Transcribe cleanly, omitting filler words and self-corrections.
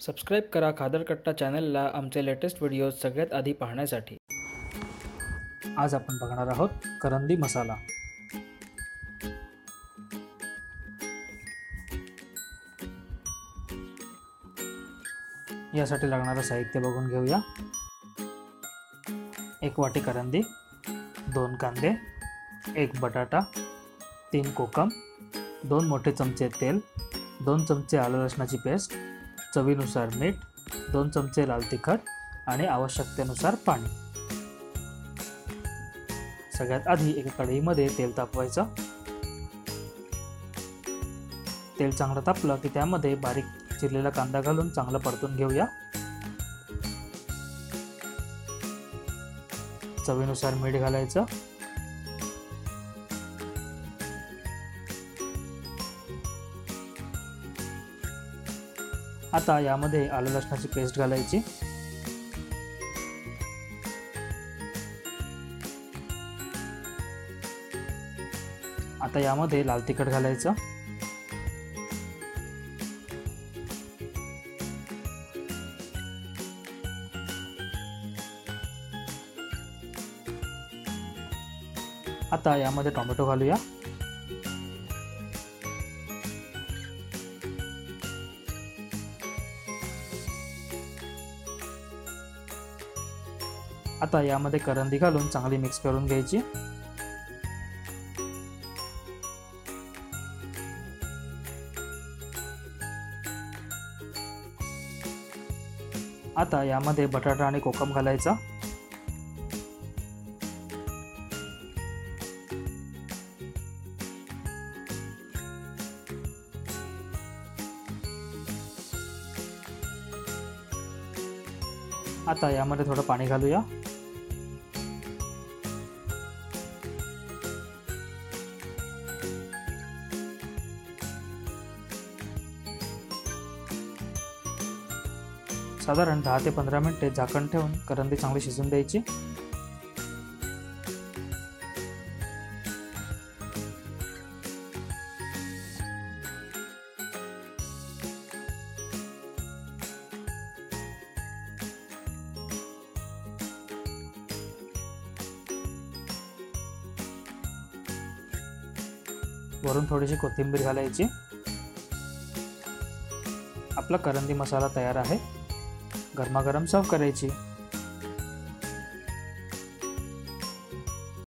Subscribe करा खादरकट्टा चॅनलला आमचे लेटेस्ट व्हिडिओज सगळ्यात आधी पाहण्यासाठी। आज आपण बघणार आहोत करंदी मसाला। यासाठी लागणारे साहित्य बघून घेऊया। 1 वाटी करंदी, 2 कांदे, 1 बटाटा, 3 कोकम, 2 मोठे चमचे तेल, 2 चमचे आलं लसणाची पेस्ट, चवीनुसार मीठ, 2 चमचे लाल तिखट आणि आवश्यकतेनुसार पाणी। सगळ्यात आधी एका कढईमध्ये तेल तापवायचं। तेल चांगलं तापलं की त्यामध्ये बारीक चिरलेला कांदा घालून चांगलं परतून घेऊया। चवीनुसार मीठ घालायचं। आता यामध्ये आलं लसणाची पेस्ट घालायची। आता यामध्ये लाल तिखट घालायचं। आता यामध्ये टोमॅटो घालूया। आता यामध्ये करंदी घालून चांगली मिक्स करून घ्यायची। आता यामध्ये बटाटा आणि कोकम घालायचा। आता यामध्ये थोडं पाणी घालूया। साधारण 10 ते 15 मिनिटे झाकण ठेवून करंदी चांगली शिजून द्यायची। वरून थोडीशी कोथिंबीर घालायची। आपला करंदी मसाला तयार आहे। गरमागरम सर्व करायची।